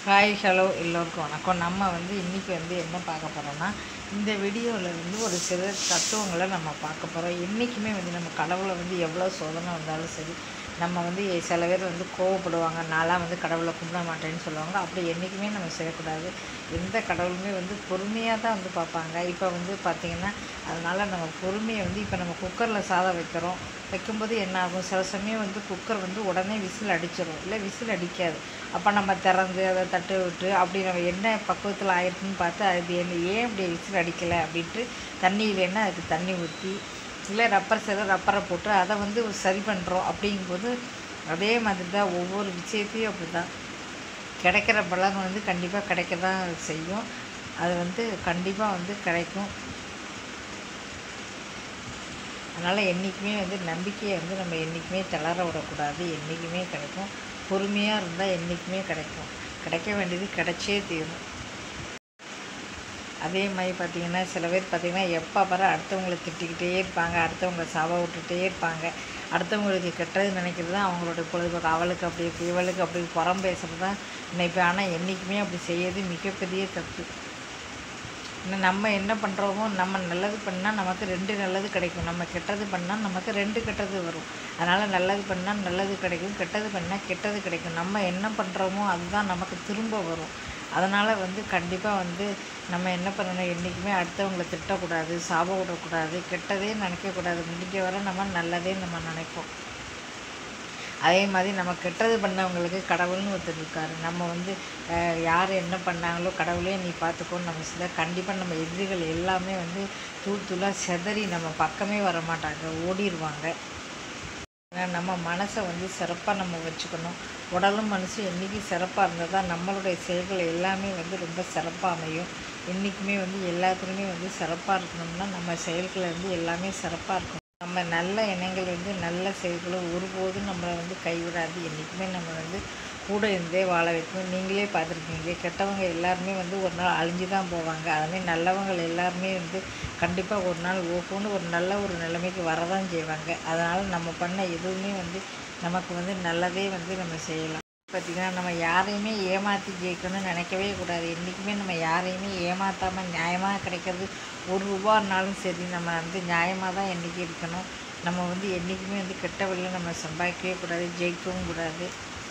Hi hello எல்லோருக்கும் வணக்கம். நம்ம இன்றைக்கி என்ன பார்க்க போகிறோம்னா, இந்த வீடியோவில் ஒரு சில தத்துவங்களை நம்ம பார்க்க போகிறோம். என்றைக்குமே நம்ம கடவுளை எவ்வளோ சோதனை வந்தாலும் சரி, நம்ம சில பேர் கோவப்படுவாங்க. நான்லாம் கடவுளை கும்பிட மாட்டேன்னு சொல்லுவாங்க. அப்படி என்றைக்குமே நம்ம செய்யக்கூடாது. எந்த கடவுளுமே பொறுமையாக தான் பார்ப்பாங்க. இப்போ பார்த்திங்கன்னா, அதனால் நம்ம பொறுமையை இப்போ நம்ம குக்கரில் சாதம் வைக்கும்போது என்ன ஆகும், சில சமயம் குக்கர் உடனே விசில் அடிச்சிடும், இல்லை விசில் அடிக்காது. அப்போ நம்ம திறந்து அதை தட்டு விட்டு அப்படி நம்ம என்ன பக்குவத்தில் ஆயிருக்குன்னு பார்த்து அது ஏன் இப்படி விசில் அடிக்கலை அப்படின்ட்டு தண்ணி இல்லைன்னா அதுக்கு தண்ணி ஊற்றி, இல்லை ரப்பர் செய்த ரப்பரை போட்டு அதை சரி பண்ணுறோம். அப்படிங்கும்போது அதே மாதிரி தான் ஒவ்வொரு விஷயத்தையும் அப்படி தான் கிடைக்கிற பலன் கண்டிப்பாக கிடைக்க தான் செய்யும். அது கண்டிப்பாக கிடைக்கும். அதனால் என்றைக்குமே நம்பிக்கையை நம்ம என்றைக்குமே தளர விடக்கூடாது. என்றைக்குமே கிடைக்கும். பொறுமையாக இருந்தால் என்றைக்குமே கிடைக்கும். கிடைக்க வேண்டியது கிடைச்சே தீரும். அதே மாதிரி பார்த்திங்கன்னா, சில பேர் பார்த்திங்கன்னா எப்போ அடுத்தவங்களை திட்டிக்கிட்டே இருப்பாங்க, அடுத்தவங்களை சாப விட்டுட்டே இருப்பாங்க. அடுத்தவங்களுக்கு கெட்டது நினைக்கிறது தான் அவங்களோட பொழுதுபோக்கு. அவளுக்கு அப்படி இருக்குது, இவளுக்கு அப்படி புறம் பேசுகிறது தான் நினைப்பேன். ஆனால் என்றைக்குமே அப்படி செய்யறது மிகப்பெரிய தப்பு. நம்ம என்ன பண்ணுறோமோ, நம்ம நல்லது பண்ணால் நமக்கு 2 நல்லது கிடைக்கும், நம்ம கெட்டது பண்ணால் நமக்கு 2 கெட்டது வரும். அதனால் நல்லது பண்ணால் நல்லது கிடைக்கும், கெட்டது பண்ணால் கெட்டது கிடைக்கும். நம்ம என்ன பண்ணுறோமோ அதுதான் நமக்கு திரும்ப வரும். அதனால் கண்டிப்பாக நம்ம என்ன பண்ணணும், என்றைக்குமே அடுத்தவங்களை திட்டக்கூடாது, சாபம் விடக்கூடாது, கெட்டதே நினைக்கக்கூடாது. முடிஞ்ச வரை நம்ம நல்லதே நம்ம நினைப்போம். அதே மாதிரி நம்ம கெட்டது பண்ணவங்களுக்கு கடவுள்னு ஒருத்தர் இருக்கார். நம்ம யார் என்ன பண்ணாங்களோ கடவுளே நீ பார்த்துக்கோன்னு நம்ம சொல்ல, கண்டிப்பாக நம்ம எதிரிகள் எல்லாமே தூள் தூளாக செதறி நம்ம பக்கமே வர மாட்டாங்க, ஓடிடுவாங்க. ஏன்னா நம்ம மனசை சிறப்பாக நம்ம வச்சுக்கணும். உடலும் மனசும் என்றைக்கு சிறப்பாக இருந்தால் தான் நம்மளுடைய செயல்கள் எல்லாமே ரொம்ப சிறப்பாக அமையும். என்றைக்குமே எல்லாத்துலேயுமே சிறப்பாக இருக்கணும்னா நம்ம செயல்கள் எல்லாமே சிறப்பாக இருக்கணும். நம்ம நல்ல எண்ணங்கள் நல்ல செயல்களும் ஒருபோதும் நம்மளை கைவிடாது. என்றைக்குமே நம்ம கூட இருந்தே வாழ வைக்கணும். நீங்களே பார்த்துருக்கீங்களே, கெட்டவங்க எல்லாருமே ஒரு நாள் அழிஞ்சு தான் போவாங்க. அதுமாதிரி நல்லவங்க எல்லாருமே கண்டிப்பாக ஒரு நாள் ஓகோன்னு ஒரு நல்ல ஒரு நிலைமைக்கு வரதான் செய்வாங்க. அதனால் நம்ம பண்ண எதுவுமே நமக்கு நல்லதே நம்ம செய்யலாம். பார்த்திங்கன்னா, நம்ம யாரையுமே ஏமாற்றி ஜெயிக்கணும்னு நினைக்கவே கூடாது. என்றைக்குமே நம்ம யாரையுமே ஏமாற்றாமல் நியாயமாக கிடைக்கிறது ₹1 சரி, நம்ம நியாயமாக தான் என்றைக்கு இருக்கணும். நம்ம என்றைக்குமே கெட்ட வழியில் நம்ம சம்பாதிக்கவே கூடாது, ஜெயிக்கவும் கூடாது.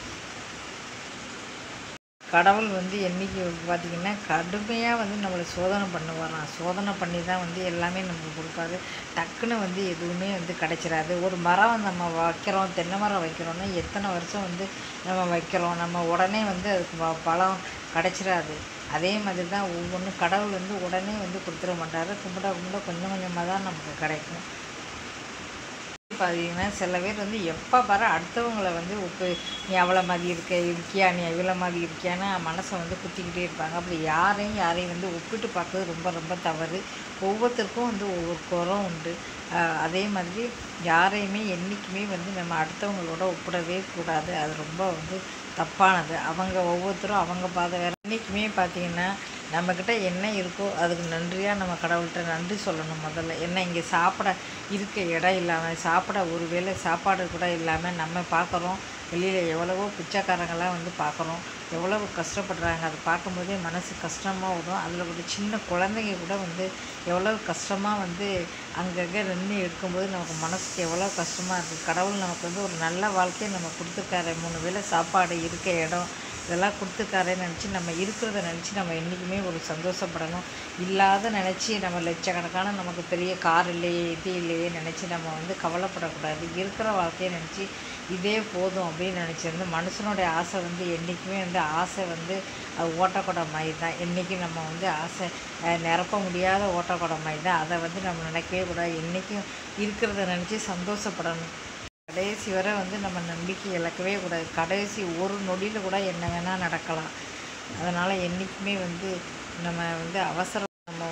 கடவுள் என்றைக்கு பார்த்திங்கன்னா கடுமையாக நம்மளை சோதனை பண்ணுவாராம். சோதனை பண்ணி தான் எல்லாமே நமக்கு கொடுப்பாரு. டக்குன்னு எதுவுமே கிடச்சிடாது. ஒரு மரம் நம்ம வைக்கிறோம், தென்னை மரம் வைக்கிறோன்னா எத்தனை வருஷம் நம்ம வைக்கிறோம், நம்ம உடனே அதுக்கு பழம் கிடச்சிடாது. அதே மாதிரி தான் ஒவ்வொன்றும் கடவுள் உடனே கொடுத்துட மாட்டார். கும்பிட கொஞ்சம் கொஞ்சமாக தான் நமக்கு கிடைக்கும். பார்த்திங்கன்னா, சில பேர் எப்போ அடுத்தவங்களை நீ அவ்வளோ மாதிரி இருக்கியா, நீ இவ்வளோ மாதிரி இருக்கியான்னு மனசை குத்திக்கிட்டே இருப்பாங்க. அப்படி யாரையும் ஒப்பிட்டு பார்க்குறது ரொம்ப ரொம்ப தவறு. ஒவ்வொருத்தருக்கும் ஒவ்வொரு குறம் உண்டு. அதே மாதிரி யாரையுமே என்றைக்குமே நம்ம அடுத்தவங்களோட ஒப்பிடவே கூடாது. அது ரொம்ப தப்பானது. அவங்க ஒவ்வொருத்தரும் அவங்க பாதை வேறு. என்றைக்குமே பார்த்திங்கன்னா, நம்மக்கிட்ட என்ன இருக்கோ அதுக்கு நன்றியாக நம்ம கடவுள்கிட்ட நன்றி சொல்லணும் முதல்ல. என்ன இங்கே சாப்பிட இருக்க இடம் இல்லாமல், சாப்பிட ஒரு வேளை சாப்பாடு கூட இல்லாமல் நம்ம பார்க்குறோம். வெளியில் எவ்வளவோ பிச்சைக்காரங்களாம் பார்க்குறோம், எவ்வளவு கஷ்டப்படுறாங்க. அதை பார்க்கும்போதே மனசு கஷ்டமாக வரும். அதில் ஒரு சின்ன குழந்தைங்க கூட எவ்வளோ கஷ்டமாக அங்கங்கே நின்று எடுக்கும்போது நமக்கு மனசுக்கு எவ்வளோ கஷ்டமாக இருக்குது. கடவுள் நமக்கு ஒரு நல்ல வாழ்க்கையை நம்ம கொடுத்துருக்காரு. 3 வேளை சாப்பாடு, இருக்க இடம் இதெல்லாம் கொடுத்துருக்காருன்னு நினச்சி நம்ம இருக்கிறத நினச்சி நம்ம என்றைக்குமே ஒரு சந்தோஷப்படணும். இல்லாத நினச்சி நம்ம லட்சக்கணக்கான நமக்கு பெரிய கார் இல்லையே, இது இல்லையே நினச்சி நம்ம கவலைப்படக்கூடாது. இருக்கிற வாழ்க்கையை நினச்சி இதே போதும் அப்படின்னு நினச்சிருந்து மனுஷனுடைய ஆசை என்றைக்குமே ஆசை அது ஓட்டக்குடம் மாதிரி தான். என்றைக்கும் நம்ம ஆசை நிரப்ப முடியாத ஓட்டக்குடம் மாதிரி தான். அதை நம்ம நினைக்கவே கூடாது. என்றைக்கும் இருக்கிறத நினச்சி சந்தோஷப்படணும். கடைசி வரை நம்ம நம்பிக்கை இழக்கவே கூடாது. கடைசி ஒரு நொடியில் கூட என்ன வேணால் நடக்கலாம். அதனால் என்றைக்குமே நம்ம அவசரம் நம்ம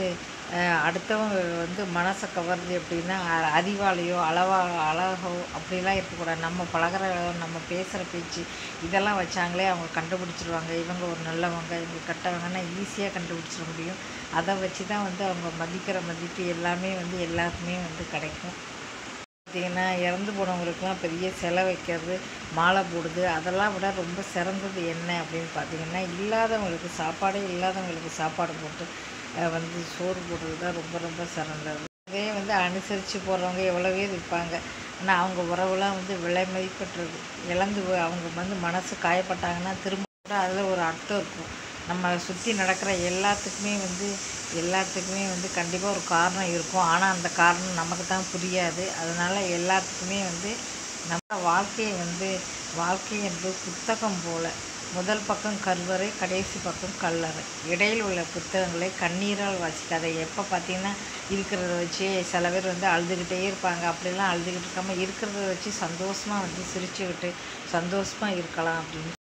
அடுத்தவங்க மனசை கவருது அப்படின்னா அறிவாலையோ அழகோ அப்படிலாம் இருக்கக்கூடாது. நம்ம பழகிற நம்ம பேசுகிற பேச்சு இதெல்லாம் வச்சாங்களே அவங்க கண்டுபிடிச்சிருவாங்க. இவங்க ஒரு நல்லவங்க, இவங்க கெட்டவங்கன்னா ஈஸியாக கண்டுபிடிச்சிட முடியும். அதை வச்சு தான் அவங்க மதிக்கிற மதிப்பு எல்லாமே எல்லாருக்குமே கிடைக்கும். பார்த்தீங்கன்னா இறந்து போனவங்களுக்குலாம் பெரிய சிலை வைக்கிறது, மாலை போடுது, அதெல்லாம் விட ரொம்ப சிறந்தது என்ன அப்படின்னு பார்த்தீங்கன்னா, இல்லாதவங்களுக்கு சாப்பாடே இல்லாதவங்களுக்கு சாப்பாடு போட்டு வந்து சோறு போடுறது தான் ரொம்ப ரொம்ப சிறந்தது. அதே வந்து அனுசரித்து போகிறவங்க எவ்வளோ பேர் இருப்பாங்க. ஆனால் அவங்க உறவுலாம் வந்து விலை மதிப்பற்றது. அவங்க வந்து மனசு காயப்பட்டாங்கன்னா திரும்ப கூட அதில் ஒரு அர்த்தம் இருக்கும். நம்ம சுற்றி நடக்கிற எல்லாத்துக்குமே வந்து கண்டிப்பாக ஒரு காரணம் இருக்கும். ஆனால் அந்த காரணம் நமக்கு தான் புரியாது. அதனால் எல்லாத்துக்குமே வந்து நம்ம வாழ்க்கை என்பது புத்தகம் போல். முதல் பக்கம் கருவறை, கடைசி பக்கம் கல்லறை. இடையில் உள்ள புத்தகங்களை கண்ணீரால் வாசிக்காத. எப்போ பார்த்தீங்கன்னா இருக்கிறத வச்சு சில பேர் வந்து அழுதுகிட்டே இருப்பாங்க. அப்படிலாம் அழுதுகிட்டு இருக்காமல் இருக்கிறத வச்சு சந்தோஷமாக வந்து சிரிச்சுக்கிட்டு சந்தோஷமாக இருக்கலாம் அப்படின்னு